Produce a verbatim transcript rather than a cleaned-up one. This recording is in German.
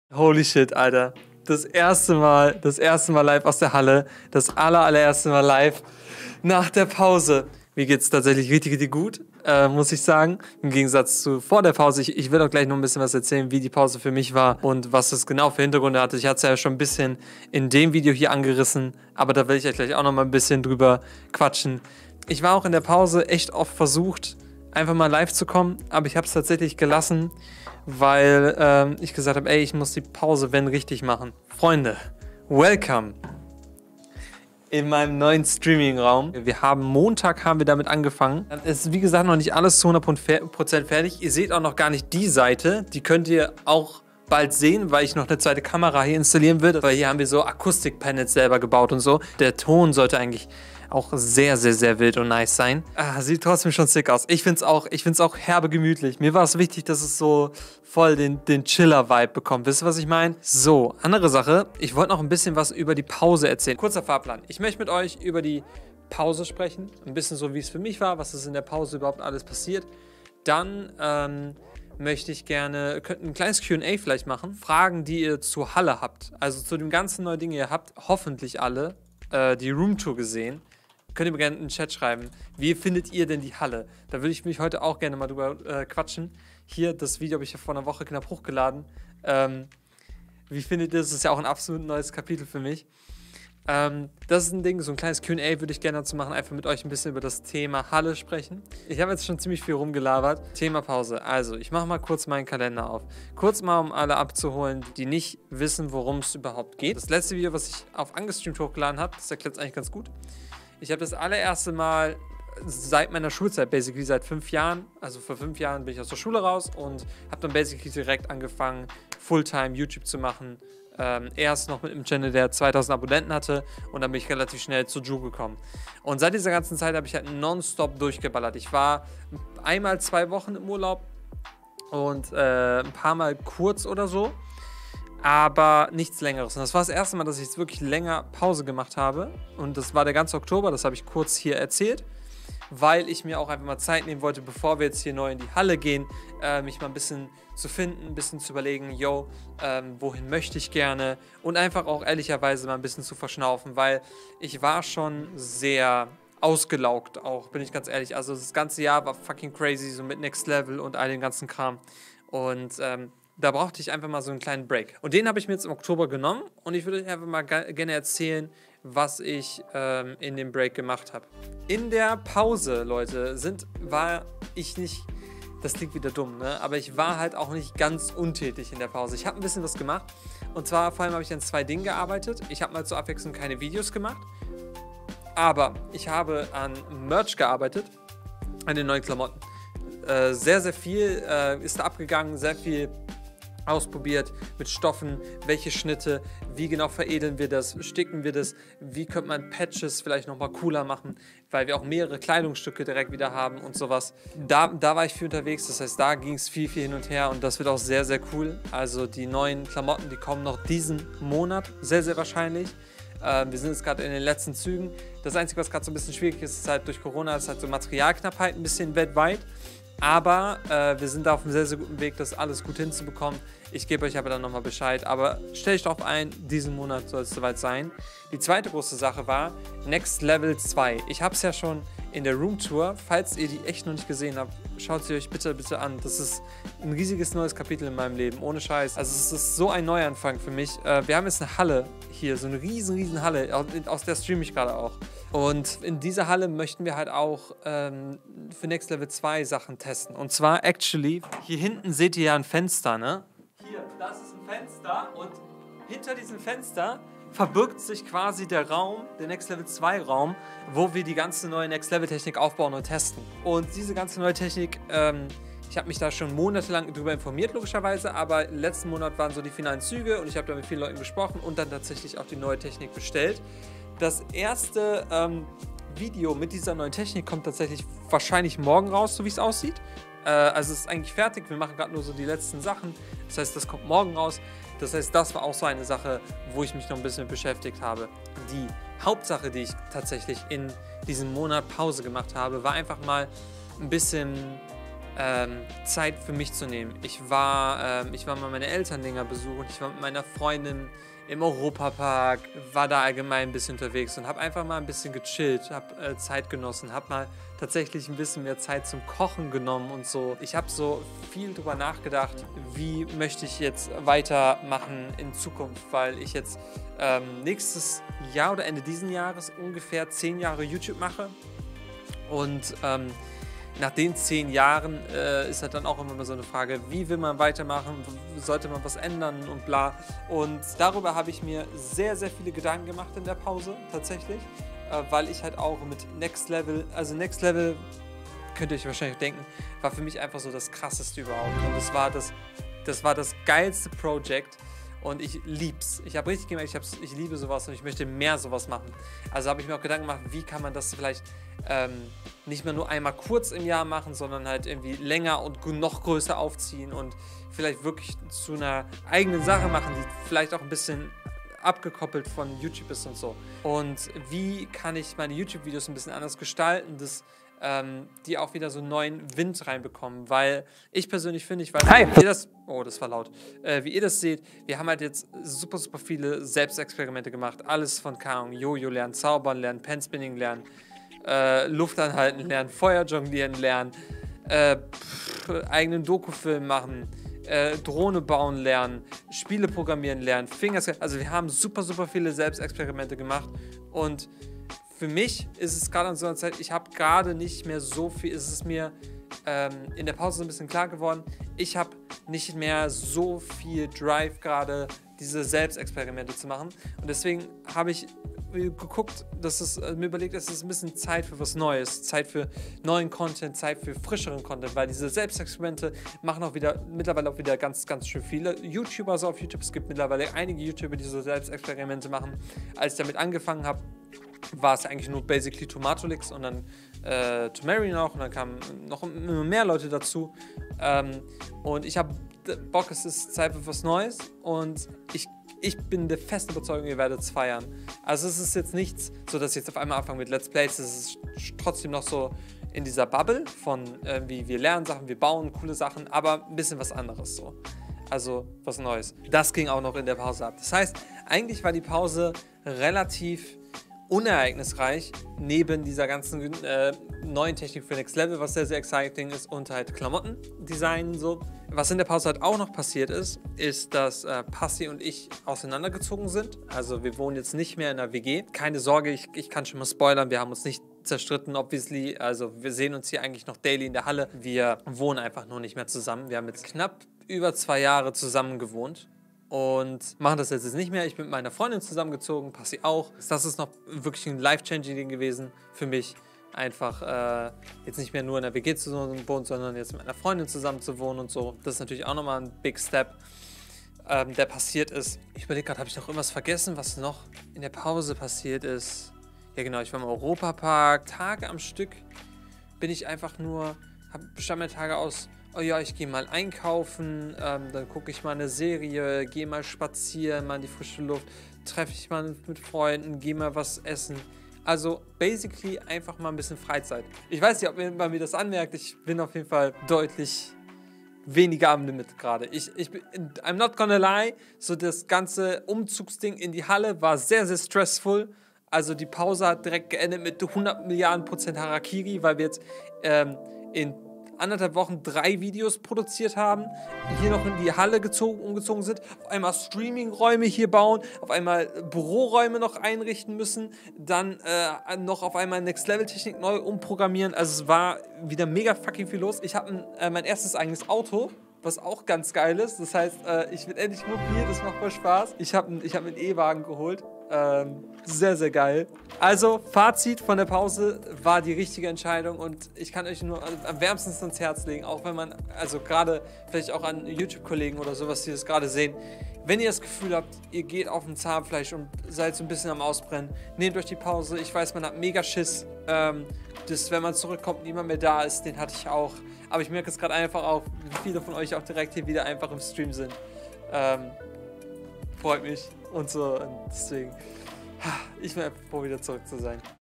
Holy shit, Alter. Das erste Mal, das erste Mal live aus der Halle. Das aller, allererste Mal live nach der Pause. Mir geht's tatsächlich richtig, richtig gut, äh, muss ich sagen. Im Gegensatz zu vor der Pause. Ich, ich will auch gleich noch ein bisschen was erzählen, wie die Pause für mich war und was es genau für Hintergründe hatte. Ich hatte es ja schon ein bisschen in dem Video hier angerissen, aber da will ich ja gleich auch noch mal ein bisschen drüber quatschen. Ich war auch in der Pause echt oft versucht, einfach mal live zu kommen, aber ich habe es tatsächlich gelassen, weil ähm, ich gesagt habe, ey, ich muss die Pause, wenn, richtig machen. Freunde, welcome in meinem neuen Streaming-Raum. Wir haben Montag haben wir damit angefangen. Es ist, wie gesagt, noch nicht alles zu hundert Prozent fertig. Ihr seht auch noch gar nicht die Seite. Die könnt ihr auch bald sehen, weil ich noch eine zweite Kamera hier installieren will. Weil hier haben wir so Akustikpanels selber gebaut und so. Der Ton sollte eigentlich auch sehr, sehr, sehr wild und nice sein. Ah, sieht trotzdem schon sick aus. Ich finde es auch, ich find's auch herbe gemütlich. Mir war es wichtig, dass es so voll den, den Chiller-Vibe bekommt. Wisst ihr, was ich meine? So, andere Sache. Ich wollte noch ein bisschen was über die Pause erzählen. Kurzer Fahrplan. Ich möchte mit euch über die Pause sprechen. Ein bisschen so, wie es für mich war, was ist in der Pause überhaupt alles passiert. Dann ähm, möchte ich gerne, könnt ein kleines Q und A vielleicht machen. Fragen, die ihr zur Halle habt. Also zu dem ganzen neuen Ding. Ihr habt hoffentlich alle äh, die Roomtour gesehen. Könnt ihr mir gerne in den Chat schreiben, wie findet ihr denn die Halle? Da würde ich mich heute auch gerne mal drüber äh, quatschen. Hier, das Video habe ich ja vor einer Woche knapp hochgeladen. Ähm, wie findet ihr das? Das ist ja auch ein absolut neues Kapitel für mich. Ähm, das ist ein Ding, so ein kleines Q und A würde ich gerne dazu machen, einfach mit euch ein bisschen über das Thema Halle sprechen. Ich habe jetzt schon ziemlich viel rumgelabert. Thema Pause. Also, ich mache mal kurz meinen Kalender auf. Kurz mal, um alle abzuholen, die nicht wissen, worum es überhaupt geht. Das letzte Video, was ich auf Angestreamt hochgeladen habe, das erklärt es eigentlich ganz gut. Ich habe das allererste Mal seit meiner Schulzeit, basically seit fünf Jahren, also vor fünf Jahren bin ich aus der Schule raus und habe dann basically direkt angefangen, Fulltime YouTube zu machen. Ähm, erst noch mit einem Channel, der zweitausend Abonnenten hatte und dann bin ich relativ schnell zu Ju gekommen. Und seit dieser ganzen Zeit habe ich halt nonstop durchgeballert. Ich war einmal zwei Wochen im Urlaub und äh, ein paar Mal kurz oder so. Aber nichts Längeres. Und das war das erste Mal, dass ich jetzt wirklich länger Pause gemacht habe. Und das war der ganze Oktober, das habe ich kurz hier erzählt, weil ich mir auch einfach mal Zeit nehmen wollte, bevor wir jetzt hier neu in die Halle gehen, äh, mich mal ein bisschen zu finden, ein bisschen zu überlegen, yo, ähm, wohin möchte ich gerne und einfach auch ehrlicherweise mal ein bisschen zu verschnaufen, weil ich war schon sehr ausgelaugt auch, bin ich ganz ehrlich. Also das ganze Jahr war fucking crazy, so mit Next Level und all dem ganzen Kram. Und ähm, da brauchte ich einfach mal so einen kleinen Break. Und den habe ich mir jetzt im Oktober genommen und ich würde euch einfach mal gerne erzählen, was ich ähm, in dem Break gemacht habe. In der Pause, Leute, sind, war ich nicht, das klingt wieder dumm, ne? Aber ich war halt auch nicht ganz untätig in der Pause. Ich habe ein bisschen was gemacht und zwar vor allem habe ich an zwei Dingen gearbeitet. Ich habe mal zur Abwechslung keine Videos gemacht, aber ich habe an Merch gearbeitet, an den neuen Klamotten. Äh, sehr, sehr viel äh, ist da abgegangen, sehr viel ausprobiert mit Stoffen, welche Schnitte, wie genau veredeln wir das, sticken wir das, wie könnte man Patches vielleicht nochmal cooler machen, weil wir auch mehrere Kleidungsstücke direkt wieder haben und sowas. Da, da war ich viel unterwegs, das heißt, da ging es viel, viel hin und her und das wird auch sehr, sehr cool. Also die neuen Klamotten, die kommen noch diesen Monat, sehr, sehr wahrscheinlich. Äh, wir sind jetzt gerade in den letzten Zügen. Das Einzige, was gerade so ein bisschen schwierig ist, ist halt durch Corona, ist halt so Materialknappheit ein bisschen weltweit. Aber äh, wir sind da auf einem sehr, sehr guten Weg, das alles gut hinzubekommen. Ich gebe euch aber dann nochmal Bescheid. Aber stellt euch darauf ein, diesen Monat soll es soweit sein. Die zweite große Sache war Next Level zwei. Ich habe es ja schon in der Roomtour. Falls ihr die echt noch nicht gesehen habt, schaut sie euch bitte, bitte an. Das ist ein riesiges neues Kapitel in meinem Leben, ohne Scheiß. Also es ist so ein Neuanfang für mich. Äh, wir haben jetzt eine Halle hier, so eine riesen, riesen Halle. Aus der streame ich gerade auch. Und in dieser Halle möchten wir halt auch ähm, für Next Level zwei Sachen testen. Und zwar, actually, hier hinten seht ihr ja ein Fenster, ne? Hier, das ist ein Fenster und hinter diesem Fenster verbirgt sich quasi der Raum, der Next Level zwei Raum, wo wir die ganze neue Next Level Technik aufbauen und testen. Und diese ganze neue Technik, ähm, ich habe mich da schon monatelang darüber informiert, logischerweise, aber letzten Monat waren so die finalen Züge und ich habe da mit vielen Leuten gesprochen und dann tatsächlich auch die neue Technik bestellt. Das erste ähm, Video mit dieser neuen Technik kommt tatsächlich wahrscheinlich morgen raus, so wie es aussieht. Äh, also es ist eigentlich fertig, wir machen gerade nur so die letzten Sachen. Das heißt, das kommt morgen raus. Das heißt, das war auch so eine Sache, wo ich mich noch ein bisschen mit beschäftigt habe. Die Hauptsache, die ich tatsächlich in diesem Monat Pause gemacht habe, war einfach mal ein bisschen ähm, Zeit für mich zu nehmen. Ich war, ähm, ich war mal meine Eltern länger besuchen, ich war mit meiner Freundin im Europapark, war da allgemein ein bisschen unterwegs und habe einfach mal ein bisschen gechillt, habe äh, Zeit genossen, habe mal tatsächlich ein bisschen mehr Zeit zum Kochen genommen und so. Ich habe so viel drüber nachgedacht, wie möchte ich jetzt weitermachen in Zukunft, weil ich jetzt ähm, nächstes Jahr oder Ende dieses Jahres ungefähr zehn Jahre YouTube mache und ähm, nach den zehn Jahren äh, ist halt dann auch immer mal so eine Frage, wie will man weitermachen, sollte man was ändern und bla. Und darüber habe ich mir sehr, sehr viele Gedanken gemacht in der Pause tatsächlich, äh, weil ich halt auch mit Next Level, also Next Level, könnt ihr euch wahrscheinlich denken, war für mich einfach so das Krasseste überhaupt. Und das war das, das, war das geilste Projekt. Und ich lieb's. Ich habe richtig gemerkt, ich, hab's, ich liebe sowas und ich möchte mehr sowas machen. Also habe ich mir auch Gedanken gemacht, wie kann man das vielleicht ähm, nicht mehr nur einmal kurz im Jahr machen, sondern halt irgendwie länger und noch größer aufziehen und vielleicht wirklich zu einer eigenen Sache machen, die vielleicht auch ein bisschen abgekoppelt von YouTube ist und so. Und wie kann ich meine YouTube-Videos ein bisschen anders gestalten, dass ähm, die auch wieder so einen neuen Wind reinbekommen, weil ich persönlich finde, ich weiß nicht, wie ihr das, oh, das war laut, äh, wie ihr das seht, wir haben halt jetzt super, super viele Selbstexperimente gemacht, alles von, keine Ahnung, Jojo lernen, Zaubern lernen, Penspinning lernen, äh, Luft anhalten lernen, Feuer jonglieren lernen, äh, pff, eigenen Dokufilm machen, äh, Drohne bauen lernen, Spiele programmieren lernen, Fingers, also wir haben super, super viele Selbstexperimente gemacht und für mich ist es gerade an so einer Zeit, ich habe gerade nicht mehr so viel, ist es mir ähm, in der Pause so ein bisschen klar geworden, ich habe nicht mehr so viel Drive gerade, diese Selbstexperimente zu machen. Und deswegen habe ich geguckt, dass es äh, mir überlegt, es ist ein bisschen Zeit für was Neues, Zeit für neuen Content, Zeit für frischeren Content, weil diese Selbstexperimente machen auch wieder, mittlerweile auch wieder ganz, ganz schön viele YouTuber so auf YouTube. Es gibt mittlerweile einige YouTuber, die so Selbstexperimente machen. Als ich damit angefangen habe, war es eigentlich nur basically Tomatolix und dann äh, Tomary noch und dann kamen noch immer mehr Leute dazu ähm, und ich habe Bock, es ist Zeit für was Neues und ich, ich bin der festen Überzeugung, ihr werdet es feiern. Also es ist jetzt nichts, so dass ich jetzt auf einmal anfange mit Let's Plays, es ist trotzdem noch so in dieser Bubble von äh, wie wir lernen Sachen, wir bauen coole Sachen, aber ein bisschen was anderes so. Also was Neues. Das ging auch noch in der Pause ab. Das heißt, eigentlich war die Pause relativ unereignisreich, neben dieser ganzen äh, neuen Technik für Next Level, was sehr, sehr exciting ist und halt Klamottendesign so. Was in der Pause halt auch noch passiert ist, ist, dass äh, Passi und ich auseinandergezogen sind. Also wir wohnen jetzt nicht mehr in einer W G. Keine Sorge, ich, ich kann schon mal spoilern, wir haben uns nicht zerstritten, obviously. Also wir sehen uns hier eigentlich noch daily in der Halle. Wir wohnen einfach nur nicht mehr zusammen. Wir haben jetzt knapp über zwei Jahre zusammen gewohnt. Und machen das jetzt nicht mehr. Ich bin mit meiner Freundin zusammengezogen, Passi auch. Das ist noch wirklich ein Life-Changing-Ding gewesen für mich. Einfach äh, jetzt nicht mehr nur in der W G zu wohnen, sondern jetzt mit meiner Freundin zusammen zu wohnen und so. Das ist natürlich auch nochmal ein Big Step, ähm, der passiert ist. Ich überlege gerade, habe ich noch irgendwas vergessen, was noch in der Pause passiert ist? Ja genau, ich war im Europapark. Tage am Stück bin ich einfach nur, habe bestand meine Tage aus, oh ja, ich gehe mal einkaufen, ähm, dann gucke ich mal eine Serie, gehe mal spazieren, mal in die frische Luft, treffe ich mal mit Freunden, gehe mal was essen. Also basically einfach mal ein bisschen Freizeit. Ich weiß nicht, ob man mir das anmerkt, ich bin auf jeden Fall deutlich weniger am Limit gerade. Ich, ich bin, I'm not gonna lie, so das ganze Umzugsding in die Halle war sehr, sehr stressful. Also die Pause hat direkt geendet mit hundert Milliarden Prozent Harakiri, weil wir jetzt ähm, in anderthalb Wochen drei Videos produziert haben, hier noch in die Halle gezogen, umgezogen sind, auf einmal Streaming-Räume hier bauen, auf einmal Büroräume noch einrichten müssen, dann äh, noch auf einmal Next-Level-Technik neu umprogrammieren. Also es war wieder mega fucking viel los. Ich habe äh, mein erstes eigenes Auto, was auch ganz geil ist. Das heißt, äh, ich bin endlich mobil, das macht voll Spaß. Ich habe ich hab einen E-Wagen geholt. Ähm, sehr, sehr geil. Also, Fazit von der Pause war die richtige Entscheidung und ich kann euch nur am wärmsten ans Herz legen, auch wenn man, also gerade vielleicht auch an YouTube-Kollegen oder sowas, die das gerade sehen, wenn ihr das Gefühl habt, ihr geht auf dem Zahnfleisch und seid so ein bisschen am Ausbrennen, nehmt euch die Pause. Ich weiß, man hat mega Schiss, ähm, dass wenn man zurückkommt, niemand mehr da ist, den hatte ich auch. Aber ich merke es gerade einfach auch, wie viele von euch auch direkt hier wieder einfach im Stream sind. Ähm, freut mich und so. Und deswegen, ich bin einfach froh, wieder zurück zu sein.